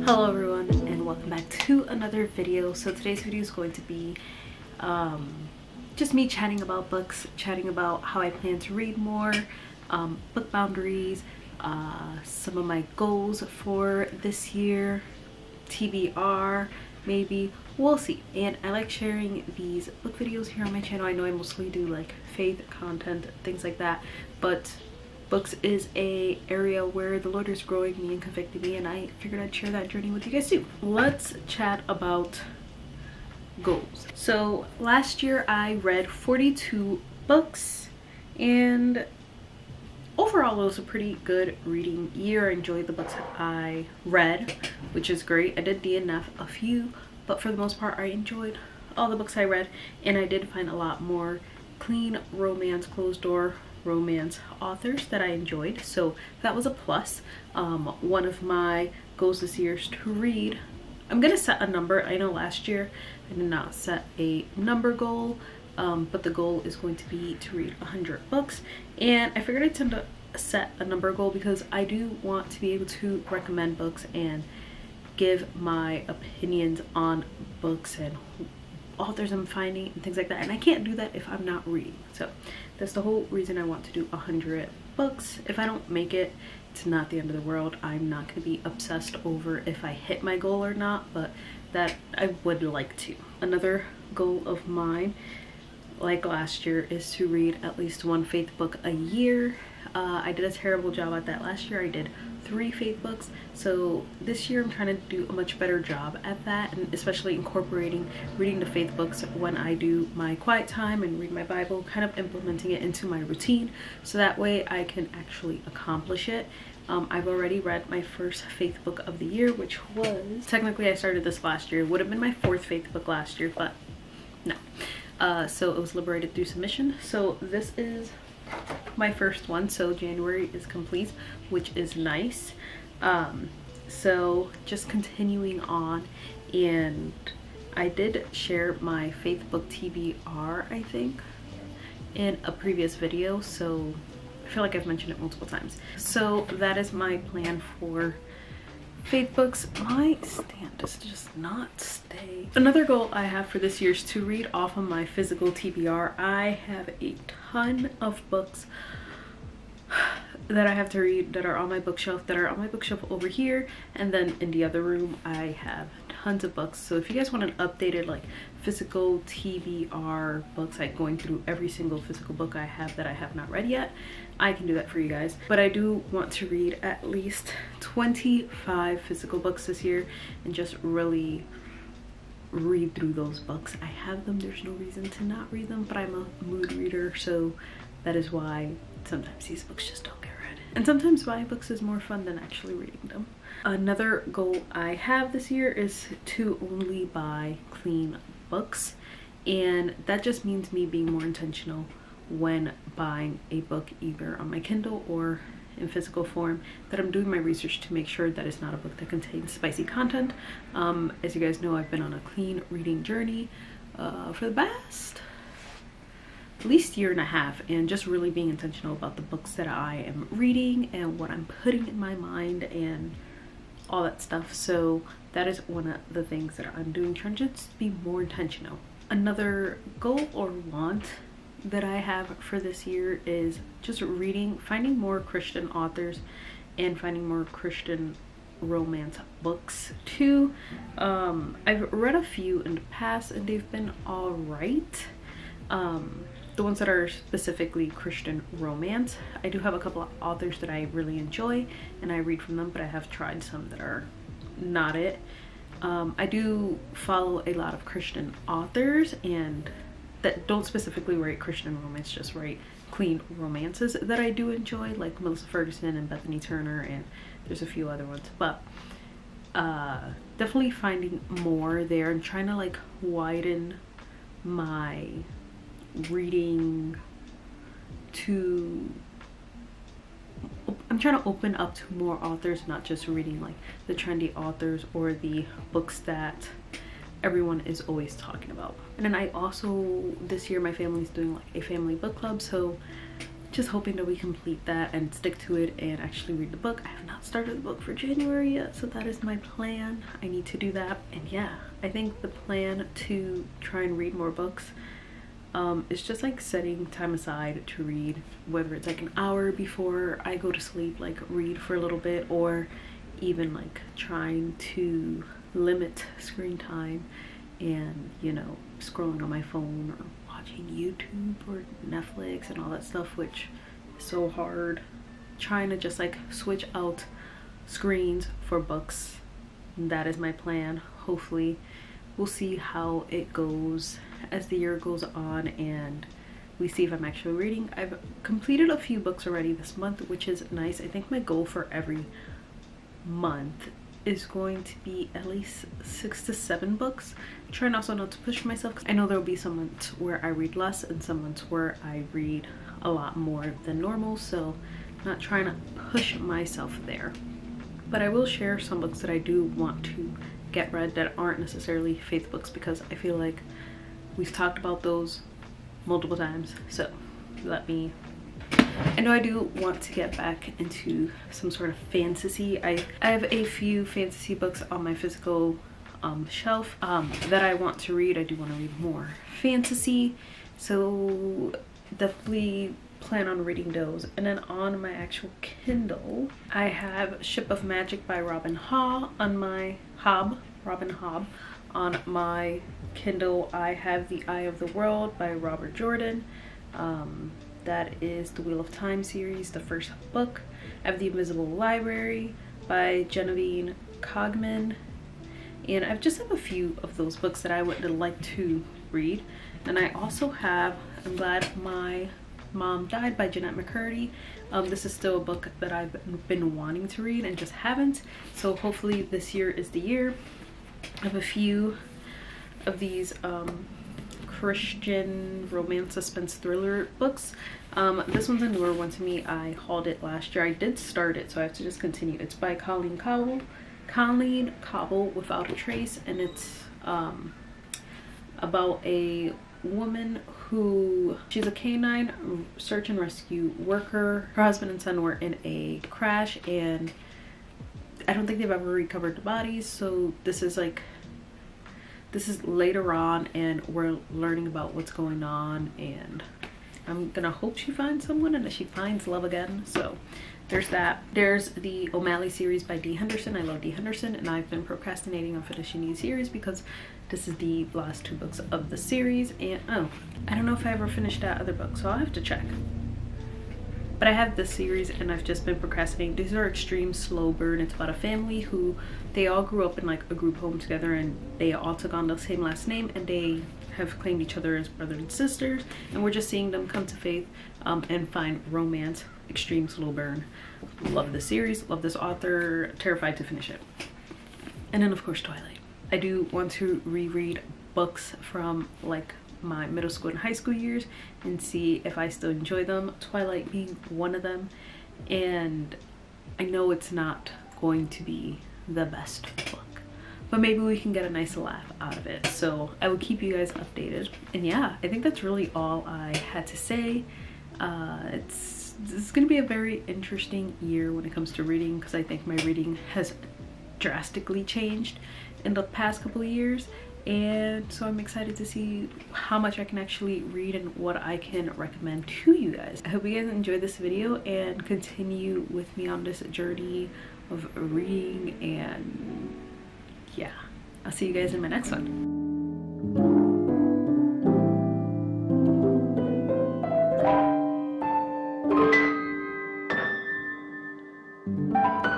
Hello everyone and welcome back to another video. So today's video is going to be just me chatting about books, chatting about how I plan to read more, book boundaries, some of my goals for this year, TBR, maybe, we'll see. And I like sharing these book videos here on my channel. I know I mostly do like faith content, things like that, but books is a area where the Lord is growing me and convicting me, and I figured I'd share that journey with you guys too. Let's chat about goals. So last year I read 42 books, and overall it was a pretty good reading year. I enjoyed the books that I read, which is great. I did DNF a few, but for the most part I enjoyed all the books I read, and I did find a lot more clean romance, closed door romance authors that I enjoyed, so that was a plus. One of my goals this year is to read. I'm gonna set a number. I know last year I did not set a number goal, but the goal is going to be to read 100 books, and I figured I'd tend to set a number goal because I do want to be able to recommend books and give my opinions on books and authors I'm finding and things like that, and I can't do that if I'm not reading. So that's the whole reason I want to do 100 books. If I don't make it, it's not the end of the world. I'm not going to be obsessed over if I hit my goal or not, but that I would like to. Another goal of mine, like last year, is to read at least one faith book a year. I did a terrible job at that last year. I did 3 faith books, so this year I'm trying to do a much better job at that, and especially incorporating reading the faith books when I do my quiet time and read my Bible, kind of implementing it into my routine so that way I can actually accomplish it. I've already read my first faith book of the year, which was, technically I started this last year, it would have been my 4th faith book last year, but no. So it was Liberated Through Submission. So this is my first one, so January is complete, which is nice. So just continuing on, and I did share my faith book TBR, I think, in a previous video, so I feel like I've mentioned it multiple times. So that is my plan for faith books. My stand does just not stay. Another goal I have for this year is to read off of my physical TBR. I have a ton of books that I have to read that are on my bookshelf, over here, and then in the other room I have tons of books. So if you guys want an updated like physical TBR books, like going through every single physical book I have that I have not read yet, I can do that for you guys. But I do want to read at least 25 physical books this year and just really read through those books. I have them, there's no reason to not read them, but I'm a mood reader, so that is why sometimes these books just don't get read. And sometimes buying books is more fun than actually reading them. Another goal I have this year is to only buy clean books, and that just means me being more intentional when buying a book, either on my Kindle or in physical form, that I'm doing my research to make sure that it's not a book that contains spicy content. As you guys know, I've been on a clean reading journey for the past at least year and a half, and just really being intentional about the books that I am reading and what I'm putting in my mind and all that stuff. So that is one of the things that I'm doing, trying to just be more intentional. Another goal or want that I have for this year is just reading, finding more Christian authors and finding more Christian romance books too. I've read a few in the past and they've been all right. The ones that are specifically Christian romance, I do have a couple of authors that I really enjoy and I read from them, but I have tried some that are not it. I do follow a lot of Christian authors and that don't specifically write Christian romance, just write clean romances that I do enjoy, like Melissa Ferguson and Bethany Turner, and there's a few other ones, but definitely finding more there. I'm trying to like widen my reading to, I'm trying to open up to more authors, not just reading like the trendy authors or the books that everyone is always talking about. And then I also, this year my family's doing like a family book club, so just hoping that we complete that and stick to it and actually read the book. I have not started the book for January yet, so that is my plan. I need to do that. And yeah, I think the plan to try and read more books is just like setting time aside to read, whether it's like an hour before I go to sleep, like read for a little bit, or even like trying to limit screen time and, you know, scrolling on my phone or watching YouTube or Netflix and all that stuff, which is so hard. Trying to just like switch out screens for books. That is my plan. Hopefully we'll see how it goes as the year goes on and we see if I'm actually reading. I've completed a few books already this month, which is nice. I think my goal for every month is going to be at least 6 to 7 books. I'm trying also not to push myself, because I know there will be some months where I read less and some months where I read a lot more than normal, so I'm not trying to push myself there. But I will share some books that I do want to get read that aren't necessarily faith books, because I feel like we've talked about those multiple times. So I know I do want to get back into some sort of fantasy. I have a few fantasy books on my physical shelf that I want to read. I do want to read more fantasy, so definitely plan on reading those. And then on my actual Kindle, I have Ship of Magic by Robin Hobb on my Robin Hobb. On my Kindle, I have The Eye of the World by Robert Jordan. That is the Wheel of Time series, the first book. I have The Invisible Library by Genevieve Cogman. And I just have a few of those books that I would like to read. And I also have I'm Glad My Mom Died by Jeanette McCurdy. This is still a book that I've been wanting to read and just haven't. So hopefully this year is the year. I have a few of these Christian romance suspense thriller books. This one's a newer one to me. I hauled it last year. I did start it, so I have to just continue. It's by Colleen Cobble, Without a Trace, and it's about a woman who, she's a canine search and rescue worker. Her husband and son were in a crash and I don't think they've ever recovered the bodies, so this is later on and we're learning about what's going on, and I'm gonna hope she finds someone and that she finds love again. So there's that. There's the O'Malley series by Dee Henderson. I love Dee Henderson and I've been procrastinating on finishing these series because this is the last 2 books of the series. And oh, I don't know if I ever finished that other book, so I'll have to check. But I have this series and I've just been procrastinating. These are extreme slow burn. It's about a family who, they all grew up in like a group home together and they all took on the same last name and they have claimed each other as brothers and sisters, and we're just seeing them come to faith and find romance. Extreme slow burn. Love this series, love this author, terrified to finish it. And then of course Twilight. I do want to reread books from like my middle school and high school years and see if I still enjoy them, Twilight being one of them. And I know it's not going to be the best book, but maybe we can get a nice laugh out of it. So I will keep you guys updated. And yeah, I think that's really all I had to say. It's gonna be a very interesting year when it comes to reading, because I think my reading has drastically changed in the past couple of years, and so I'm excited to see how much I can actually read and what I can recommend to you guys. I hope you guys enjoyed this video and continue with me on this journey of reading, and yeah, I'll see you guys in my next one.